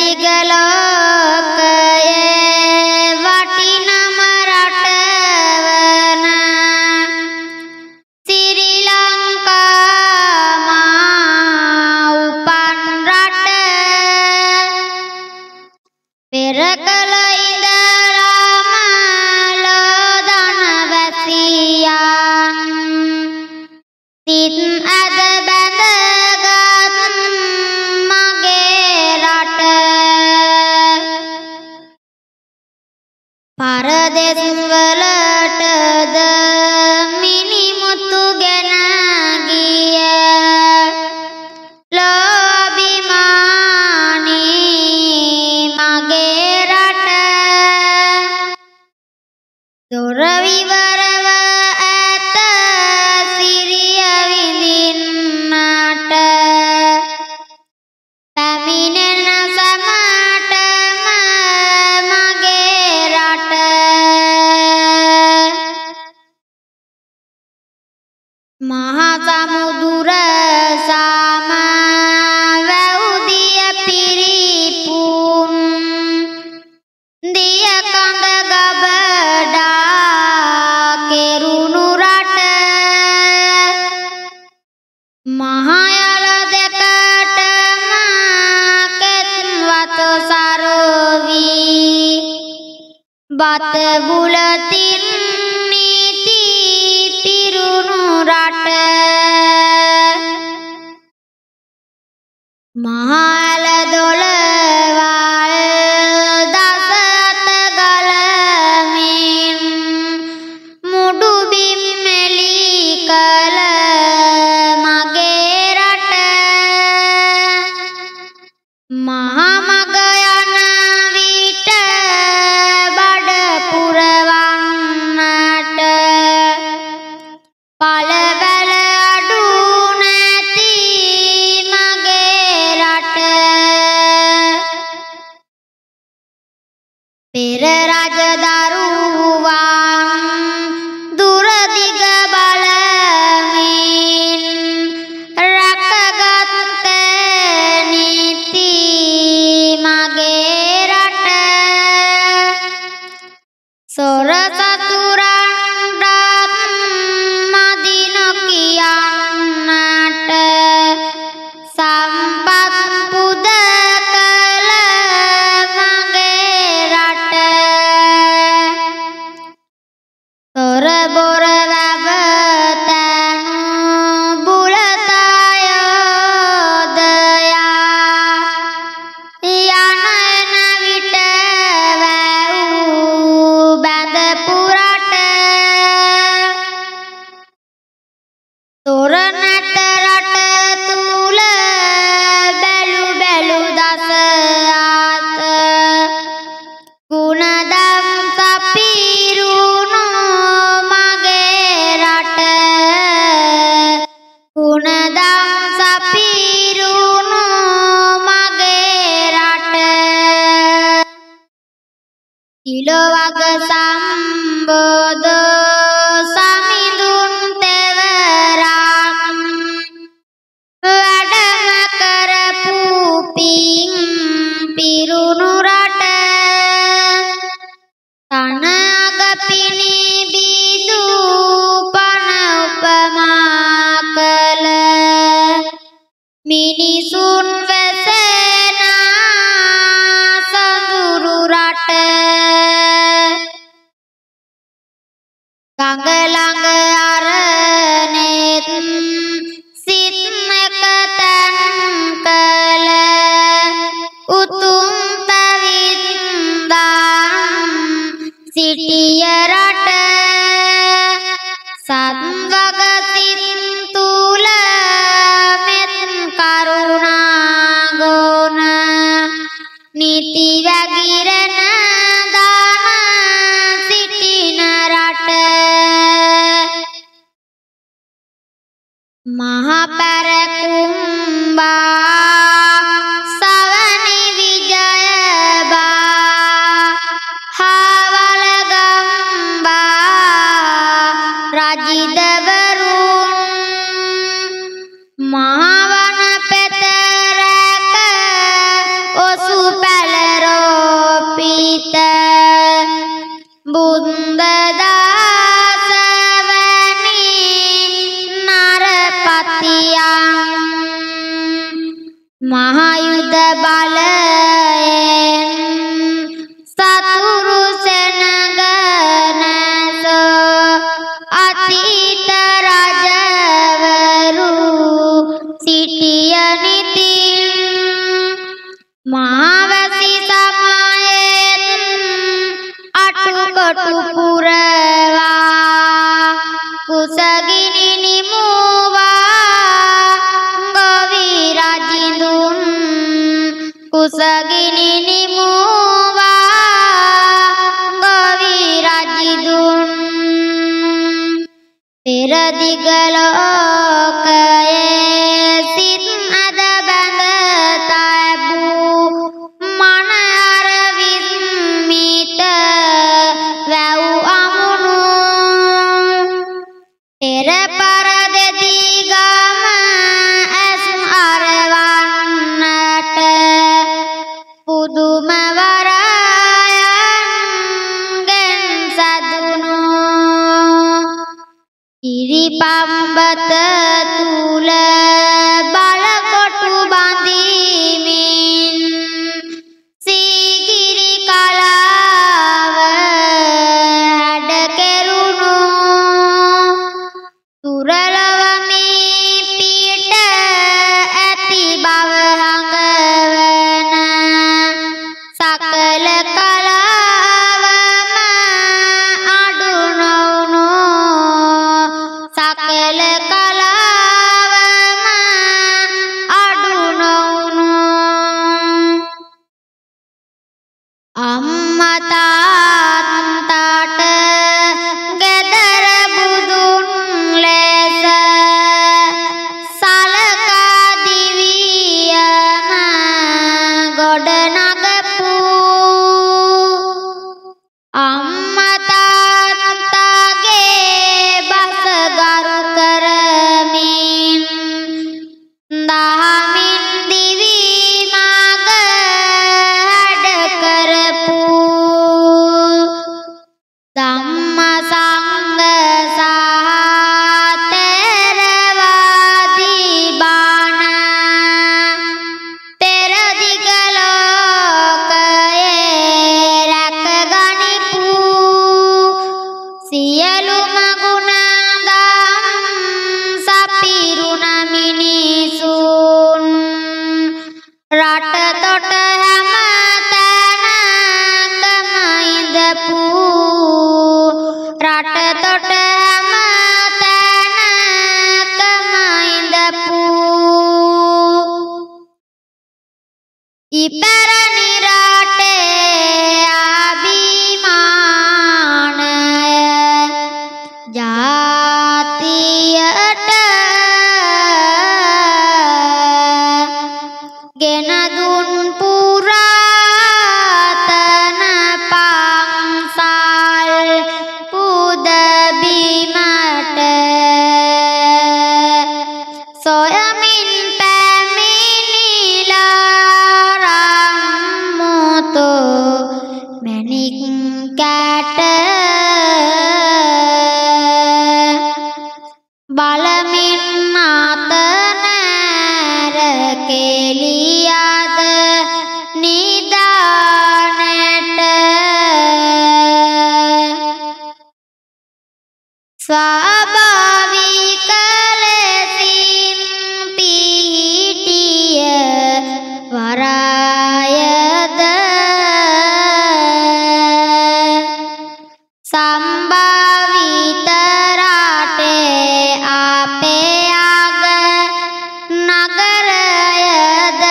දිගලෝකයේ වටිනම රටවන ශ්‍රී ලංකා මා උපන් රට පෙර කල ඉඳලාම ලෝදන වැසියන් සිත් අද බැඳගත් මගේ රට පරදෙස් වලටද මිනිමුතු ගෙන ගිය ලෝභිමානී මගේ රට දොර විවරව ඇත සිරිය විඳින්නට පැමිණෙන සමටම මගේ රට මහා සමුදුර සම වැව්දිය පිරිපුන් දිය කඳ ගබඩා කෙරුණු රට මහා යල දෙකටම කෙත් වත සරවී බත බුලතින් නීති පිරුණු රට මහාල දොළවල් දස අත ගලමින් මුඩු බිම් මෙලි කළ මගේ රට මහා මග යන විට බඩ පුරවන්නට පළවැල අඩු නැති මගේ රට පෙර රජදරුවන් දුරදිග බලමින් රැකගත් නීති මගේ රට සොර සතුරන්ටත් මදි නොකියන්නට සම්පත් පුද කළ මගේ රට සොර බොර වැව තැනු බුලතයෝදයා යන එන විට වැව් බැඳපු රට තොරණට රට තුල බැලු බැලු දස ආත ගුණදම් සපිරුණු මගේ රට ගුණදම් සපිරුණු මගේ රට තිලවග සම්බෝධ සමිඳුන් තෙවරක් වැඩම කරපු පින් පිරුණු රට තන අග පිණි බිදු පන උපමා කළ මිනිසුන් වැසෙන සඳුරු රට කොටු පුරවා කුසගිනි නිමුවා ගොවි රජිඳුන් කුසගිනි නිමුවා ගොවි රජිඳුන් පෙර දිග ලෝකයේ සිත් අද බැඳ තැබූ මන අර විස්මිත වැව් අමුණු පෙර පරදෙති ගම ඇස් අරවන්නට පුදුම වරයන්ගෙන් සැදුණු ඉරිපම්බත තුල බලකොටු බඳිමින් සීගිරි කලාව හැඩ කෙරුණු තුරලව මේ පිට ඇති බව හඟවන සකල කලාවම අඩු නොවුණු සකල කලාවම අඩු නොවුණු අම්මා තාත්තට ගෙදර බුදුන් ලෙස සලකා දිවියම ගොඩනගපු අම්මා තාත්තගේ බස ගරු කරමින් දහමින් දිවි මඟ හැඩ කරපු ධම්ම සංඝ සහ ථෙරවාදී බණ පෙර දිග ලෝකයේ රැකගනිපු සියලුම ගුණ දම් සපිරුණ මිනිසුන් රට තොට හැම තැනකම ඉඳපු රට තොට හැම තැනකම ඉඳපු ඉපැරණි රටේ අභිමානය ජාතියට ගෙන දුන් පුරාතන පන්සල් පුද බිමට සොයමින් පැමිණිලා රම්මුතු මැණික් කැට බලමින් අතනෑර කෙලියද නිදානට ස්වාභාවික ලෙසින් පිහිටිය වරායද සම්භාවිත රටේ අපේ අග නගරයද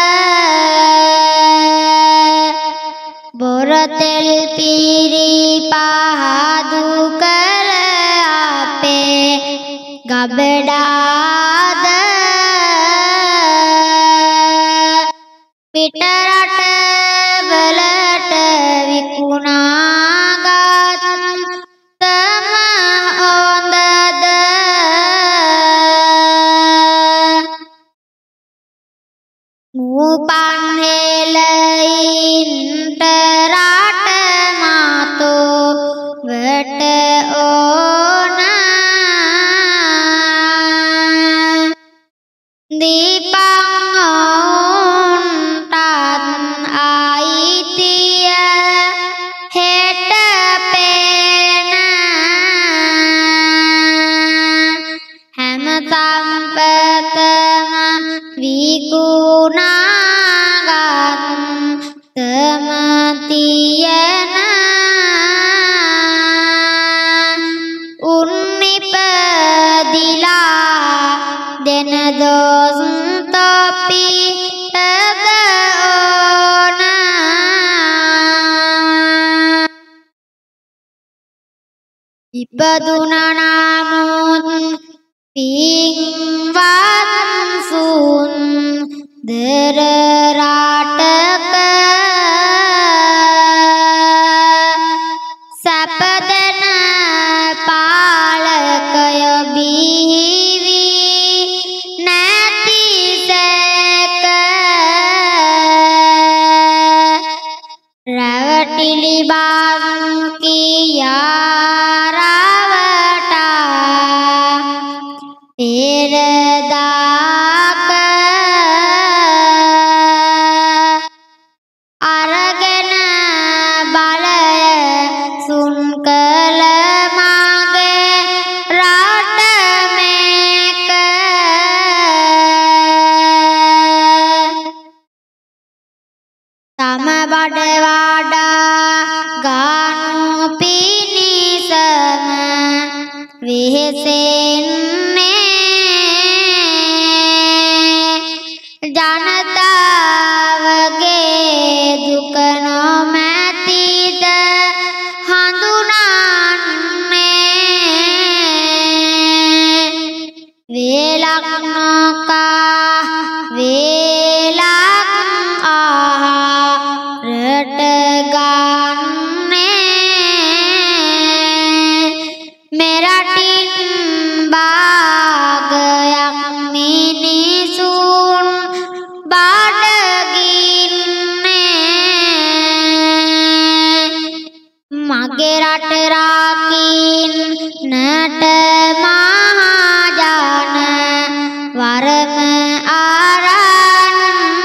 බොරතෙල් පිරි පහදු කළ අපේ ගබඩාද පිට රටවලට විකුණාගත් තම හොඳද නූපන් හෙළයින්ට රට මාතෝ වට ඕන දීපං ඔවුන්ටත් අයිතිය ඉපදුනා නමුත් පින්වත් සුන්දර රටක සැපදෙන පාලකය බිහි නැතිසේක රැවටිලි බංකියා පෙරදාක අරගෙන බලය සුන් කළ මගේ රට මේක තම බඩ වඩා ගනු පිණිසම වෙහෙසෙන්නේ ජනතාවගේ දුක නොමැතිද හඳුනන්නේ වේලක් නොකා වේලක් ආහාරට ගන්නේ මෙරටින් භාගයක් මිනිසුන් මගේ රට රකින්නට මහජන වරම ආරන්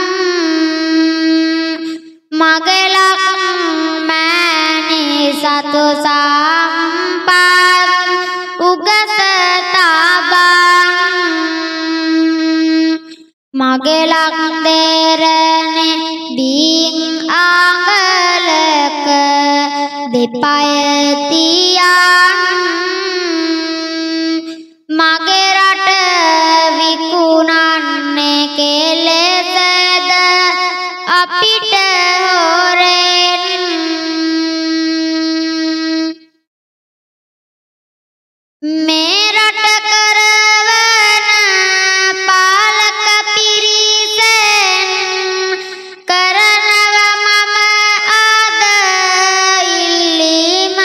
මගේ ලක්මෑණි සතු සම්පත් උගත තබන් මගේ ලක් දෙරනේ බින් ආංගලක දෙපය තියන් මගේ රට විකුණන්නේ කෙලෙසද අපිට හොරෙන් මේ රට කරවන පාලක පිරිසෙන් කරනවා මම අද ඉල්ලීම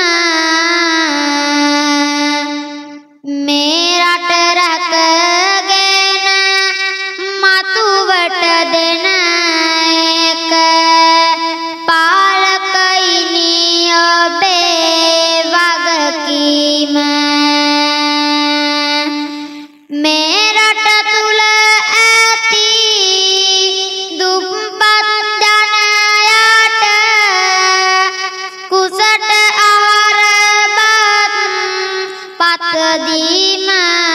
මේ රට රැකගෙන මතුවට දෙන එක පාලකයිනි ඔබේ වගකීම මේ රට තුල ඇති දුප්පත් ජනයාට කුසට ආහාර පත් දීම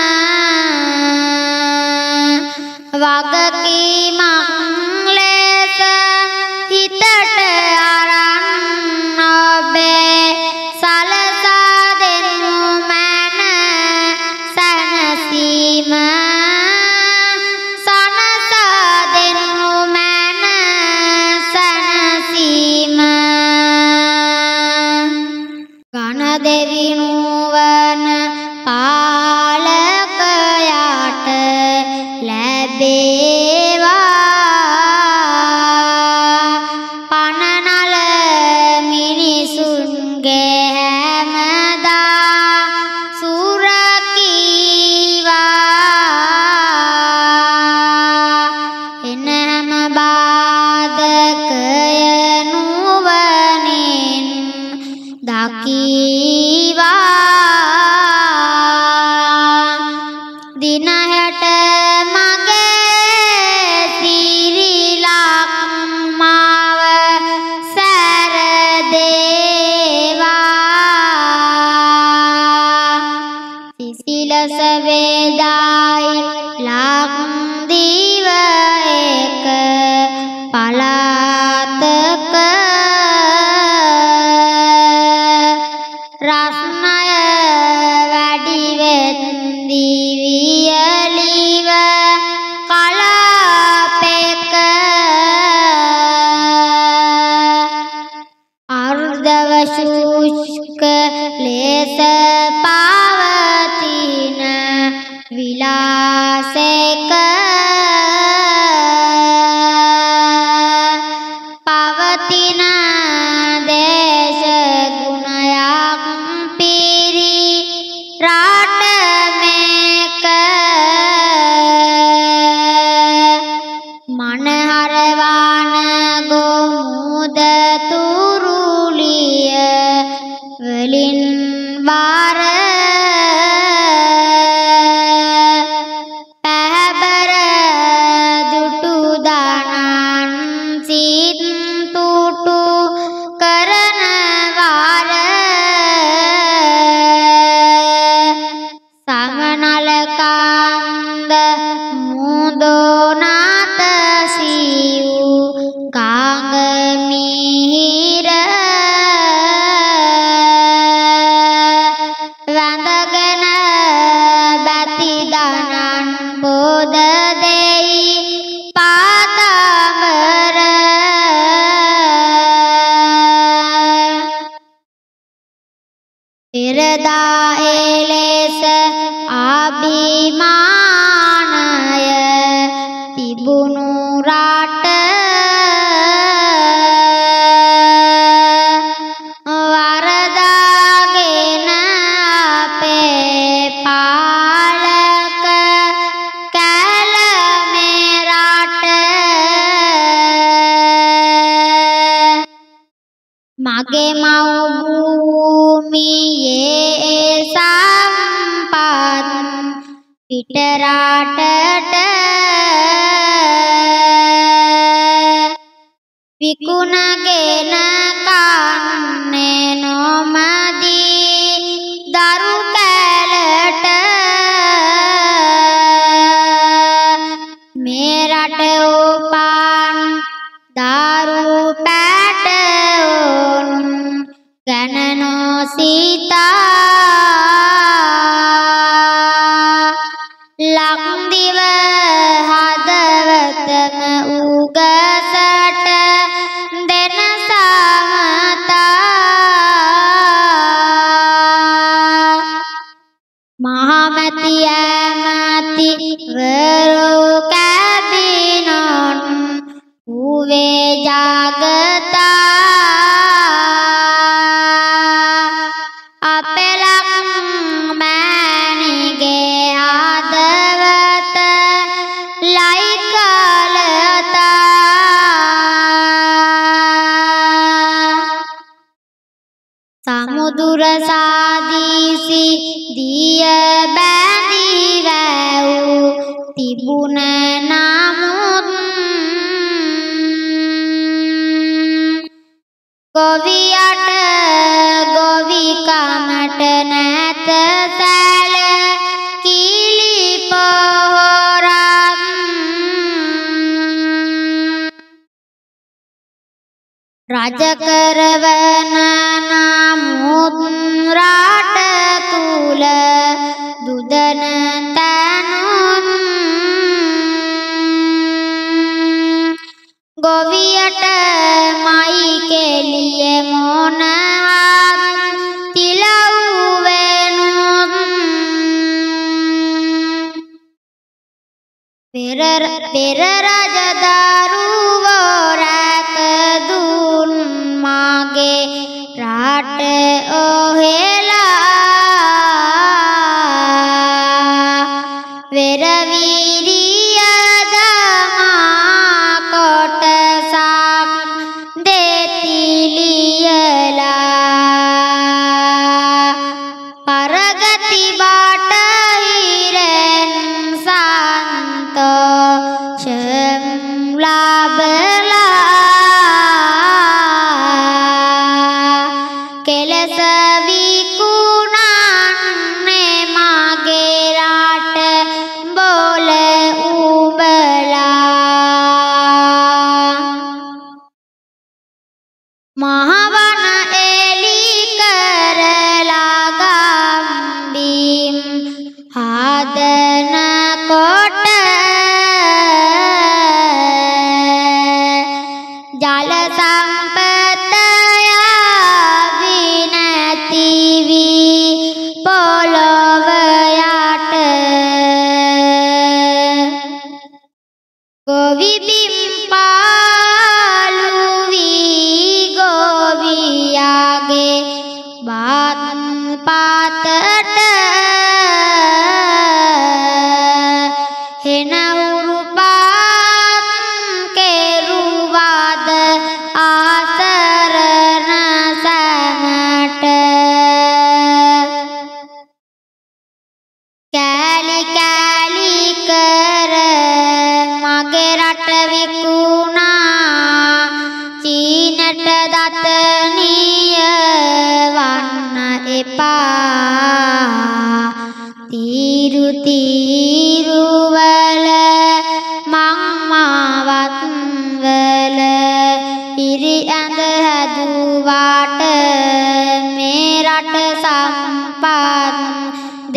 වගකීමක් ලෙස හිතට අරන් ඔබේ සලසා දෙනු මැන සැනසීම සනසා දෙනු මැන සැනසීම ගණ දෙවි නුවණ පාලකයාට ලැබේවා පනනල මිනිසුන්ගේ හැමදා සුරකීවා එන හැම බාධකය නුවණින් දකීවා දිනහැට මගේ සිරිලක් මාව සැර දේවා शुष्क लेस पावतीन विलासेक पावतीन देश गुणयाक पीरी राट मेक मन हरवान गोमुद तुरुलिय वलिन वार पहबर दुटू दानान सीत टूटू करन वार समनल कांद मुदो नात सियु कांग मिहिर वंदगन बति दानन बोध देई पातांबर फिरदा एलेस अभिमानय तिबुनु राट वरदागेन आपे पालक कैल में राट मागे माऊ भूमि ये संपाद पिटराटट विकुन गेन कान्ने नो मदी दारु कैलट मेरट उपान दारु पैट गणनो सीता लंदिव हदवतम उगसट दिन समता महामती मति वरो कैबिनोन हुए जागता अपेलक मैनिगे आदवत लाइकलता समुद्र सादीसी दिय बैदी वैउ तिबुन नामुन गोवियट गोविका मट नैत सैल कीली पोहराम राजकरवन नामुन राट तुल दुदन तनुन गोवियट माई के लिए मोन हाथ तिलउवेनुन पेर राजदारू वोरक दून मागे राट ओहेला वेरवीरिय दमा कोट साक देती लियला परगति बाट हिरन शांतो लाभला केलस विकुणाने मागे राट बोल उबला महावन एली कर लागा बीम हादन कोट जाल संपतया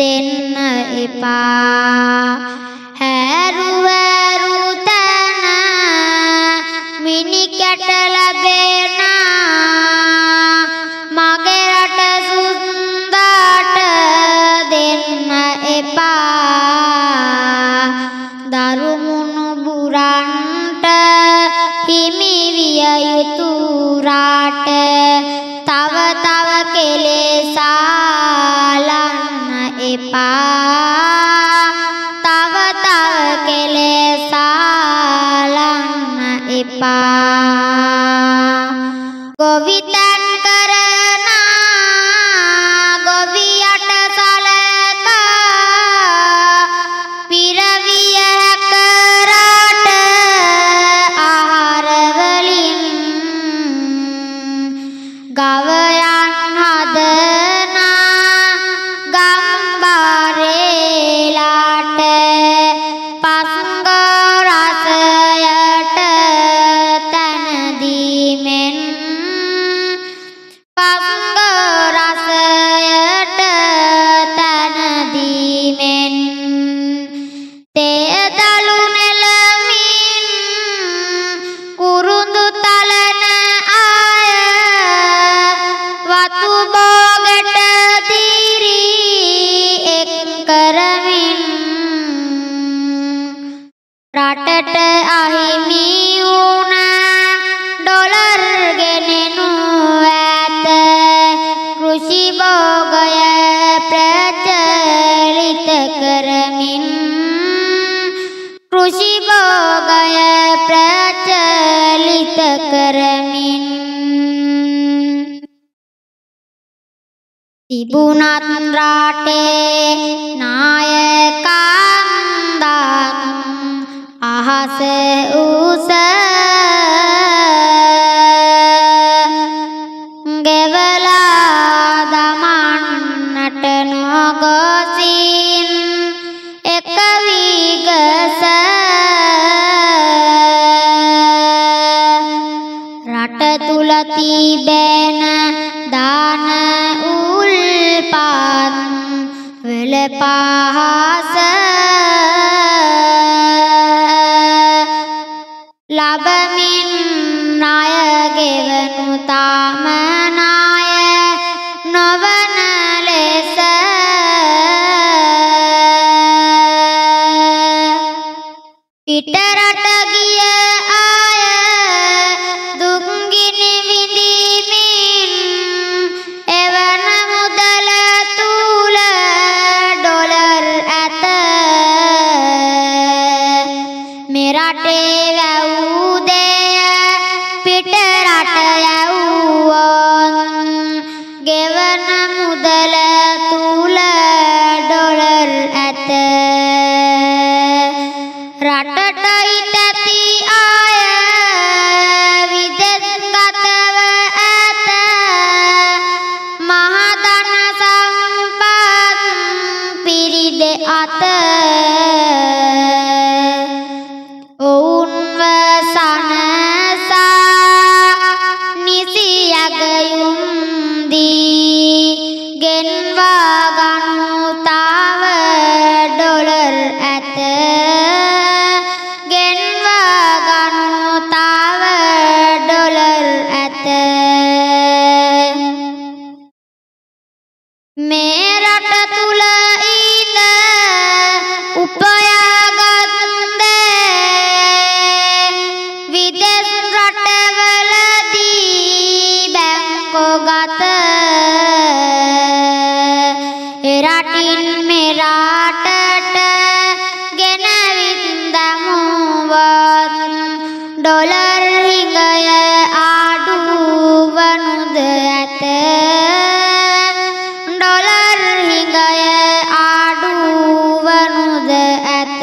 දෙන්න එපා හැරුවරු තන මිනිකට ලැබෙන මගේ රට සුන්දරට දෙන්න එපා දරුමුණු බුරන්ට හිමි විය යුතු රාට තව තව කෙලෙසාලන්න එපා තව තව කෙලෙසාලන්න එපා ගොවිතැන් කරන ගොවියට සලකා පිරවිය හැකරට ආහාර වලින් ගවයන් හදන ගම්බාරේලාට පස්ඟ රසයට තන දීමෙන් පස්ඟ රසයට තන දීමෙන් තේදලු නෙලමින් කුරුඳු තලන අය වතු බෝගට දිරි එක් කරමින් රටට අහිමි වුණ ඩොලර් ගෙනෙනු ඇත කෘෂි භෝගය ප්‍රචලිත කරමින් කෘෂි භෝගය ප්‍රචලිත කරමින් තිබුණත් රටේ නායකන්දක් අහස උස ගෙවලා දමන්නට නොගොසින් එක විගස රට තුල තිබෙන දාන උල්පත් වල පහස ලබමින් ණය ගෙවනු තාම ණය නොවන ලෙස පිටරට ගිය අය දුක්ගිනි විඳිමින් එවන මුදල තුල ඩොලර් ඇත මේ රටේ වැව් දෙය පිටරට යවුවොත් ගෙවන මුදල තුල ඩොලර් ඇත රටට ඉතති අය විදෙස්ගතව ඇත මහධන සම්පත් පිරිද අත ඔවුන්ව සනසා නිසි යගයුම් දී ගෙන්වා ගනු තව ඩොලර් ඇත ගෙන්වා ගනු තව ඩොලර් ඇත මේ රට තුල ඉඳ උපයාගත් විදෙස් රටවලදී බැංකොගත රටින් මේ රටට ගෙනවිත් දමුවත් ඩොලර් හිඟය අඩු වනුද ඇත ඩොලර් හිඟය අඩු වනුද ඇත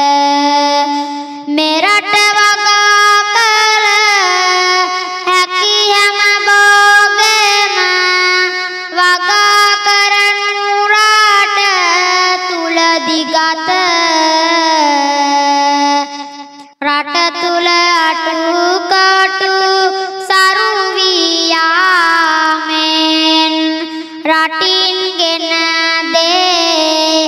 මේ රට වගා කළ හැකි හැම භෝගෙම වගා කරනු රට තුලදී ගත රට තුල අටුකටු සරු වී යාමෙන් රටින් ගෙන දේ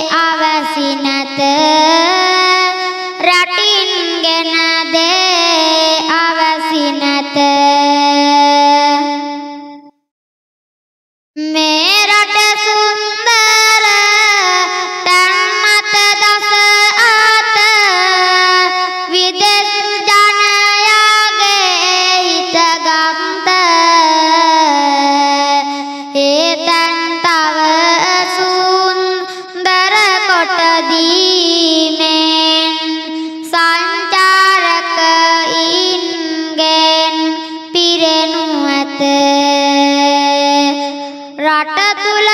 තුල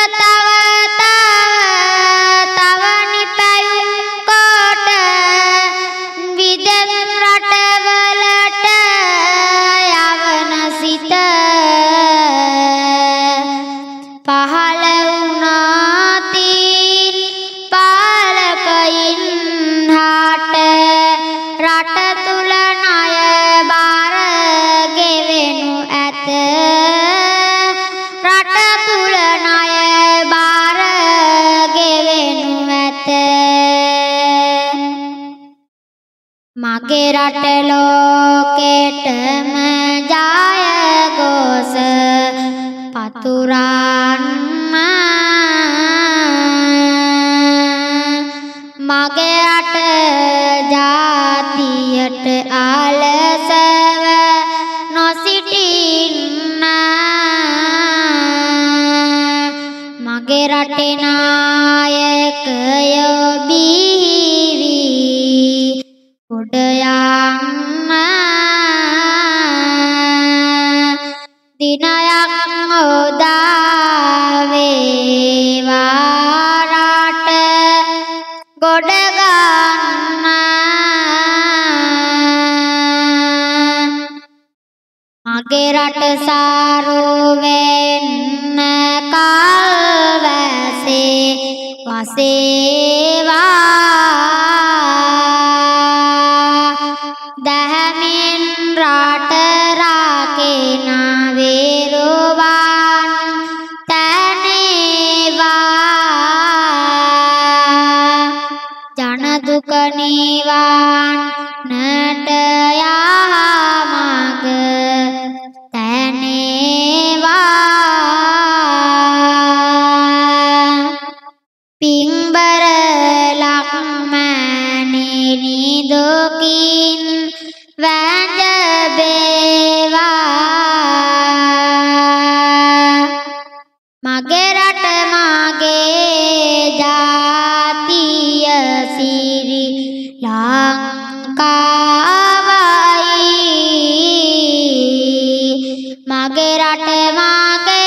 තව නිපැයුම් කොට විදෙස් රටවලට යවන සිත පහළ වුණාතින් පාලකයින් හට රට තුල ණය බාර ගෙවෙනු ඇත රට තුල ණය බාර ගෙවෙනු ඇත මගේ රට ලෝකෙටම ජයගොස පතුරන්න මගේ රට ජාතියට ආලසව නොසිටින්න මගේ රටේ නායකයෝ බිහිවි ගොඩ යන්න දිනයක් උදා වේවා රට ගොඩ ගන්න මගේ රට සාරු වෙන්න කල් වැසේ වසේවා දැහැමින් රට රාකේන වේරුවන් තැනේවා ජන දුක නිවන්නට යාමග තැනේවා පිංබර ලක්මැණිනි දුකින් වැඳ බේවා මගේ රට මගේ ජාතිය සිරි ලංකාවයි මගේ රට මගේ